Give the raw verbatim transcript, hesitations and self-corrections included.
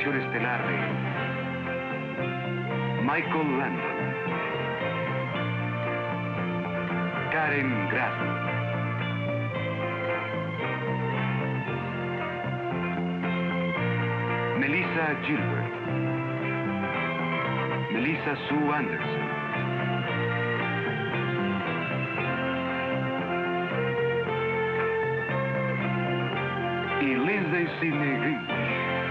partecipación estelar de Michael Landon, Karen Grasman, Melissa Gilbert, Melissa Sue Anderson, y Lindsay Sidney Green.